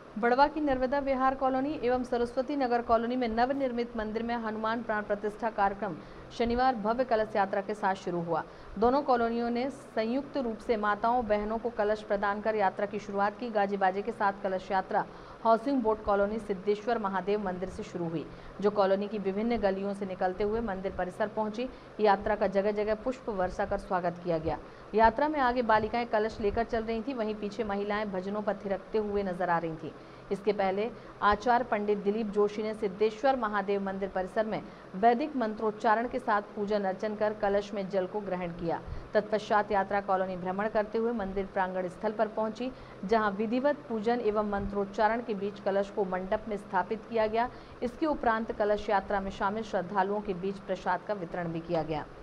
बड़वा की नर्मदा विहार कॉलोनी एवं सरस्वती नगर कॉलोनी में नवनिर्मित मंदिर में हनुमान प्राण प्रतिष्ठा कार्यक्रम शनिवार भव्य कलश यात्रा के साथ शुरू हुआ। दोनों कॉलोनियों ने संयुक्त रूप से माताओं बहनों को कलश प्रदान कर यात्रा की शुरुआत की। गाजे बाजे के साथ कलश यात्रा housing board colony Siddheshwar Mahadev मंदिर से शुरू हुई, जो कॉलोनी की विभिन्न गलियों से निकलते हुए मंदिर परिसर पहुंची। यात्रा का जगह जगह पुष्प वर्षा कर स्वागत किया गया। यात्रा में आगे बालिकाएं कलश लेकर चल रही थी, वहीं पीछे महिलाएं भजनों पर थिरकते हुए नजर आ रही थी। इसके पहले आचार्य पंडित दिलीप जोशी ने सिद्धेश्वर महादेव मंदिर परिसर में वैदिक मंत्रोच्चारण के साथ पूजन अर्चन कर कलश में जल को ग्रहण किया। तत्पश्चात यात्रा कॉलोनी भ्रमण करते हुए मंदिर प्रांगण स्थल पर पहुंची, जहां विधिवत पूजन एवं मंत्रोच्चारण के बीच कलश को मंडप में स्थापित किया गया। इसके उपरांत कलश यात्रा में शामिल श्रद्धालुओं के बीच प्रसाद का वितरण भी किया गया।